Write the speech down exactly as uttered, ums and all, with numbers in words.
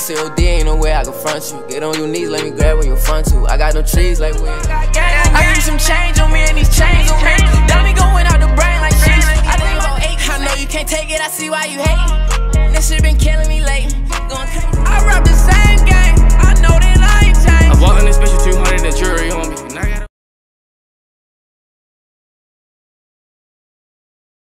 C O D, ain't no way I can front you. Get on your knees, let me grab when you front to. I got no trees like we. I give you some change on me and these chains on me. Got me going out the brain like she's. I think about eight. I know you can't take it, I see why you hate. This shit been killing me lately.